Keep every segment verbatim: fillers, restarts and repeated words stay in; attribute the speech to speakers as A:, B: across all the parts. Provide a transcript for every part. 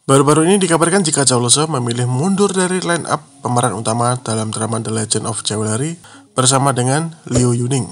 A: Baru-baru ini dikabarkan jika Chow Lose memilih mundur dari line up pemeran utama dalam drama The Legend of Jewelry bersama dengan Liu Yuning.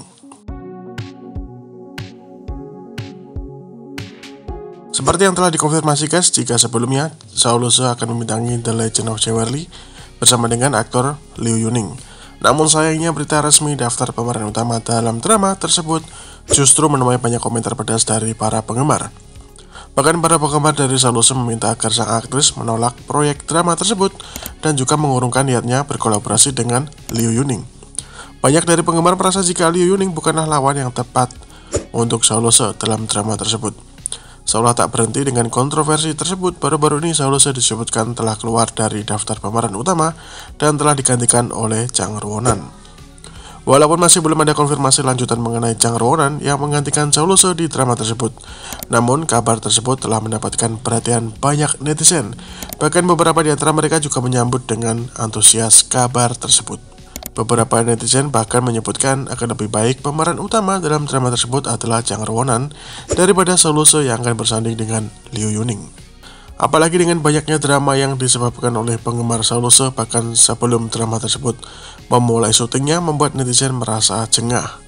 A: Seperti yang telah dikonfirmasi guys, jika sebelumnya Chow Lose akan membintangi The Legend of Jewelry bersama dengan aktor Liu Yuning. Namun sayangnya berita resmi daftar pemeran utama dalam drama tersebut justru menuai banyak komentar pedas dari para penggemar. Bahkan para penggemar dari Chow Lose meminta agar sang aktris menolak proyek drama tersebut dan juga mengurungkan niatnya berkolaborasi dengan Liu Yuning. Banyak dari penggemar merasa jika Liu Yuning bukanlah lawan yang tepat untuk Chow Lose dalam drama tersebut. Seolah tak berhenti dengan kontroversi tersebut, baru-baru ini Chow Lose disebutkan telah keluar dari daftar pemeran utama dan telah digantikan oleh Chang Ruonan. Walaupun masih belum ada konfirmasi lanjutan mengenai Chang Ruonan yang menggantikan Chow Lose di drama tersebut, namun kabar tersebut telah mendapatkan perhatian banyak netizen. Bahkan beberapa di antara mereka juga menyambut dengan antusias kabar tersebut. Beberapa netizen bahkan menyebutkan akan lebih baik pemeran utama dalam drama tersebut adalah Chang Ruonan daripada Chow Lose yang akan bersanding dengan Liu Yuning. Apalagi dengan banyaknya drama yang disebabkan oleh penggemar Chow Lose, bahkan sebelum drama tersebut memulai syutingnya membuat netizen merasa jengah.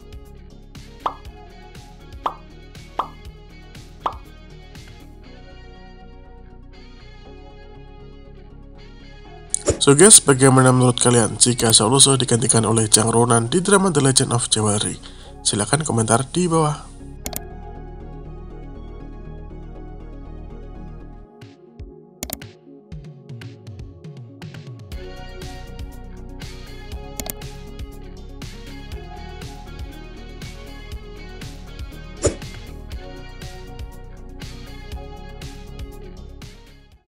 A: So guys, bagaimana menurut kalian jika Chow Lose digantikan oleh Chang Ruonan di drama The Legend of Jewelry? Silahkan komentar di bawah.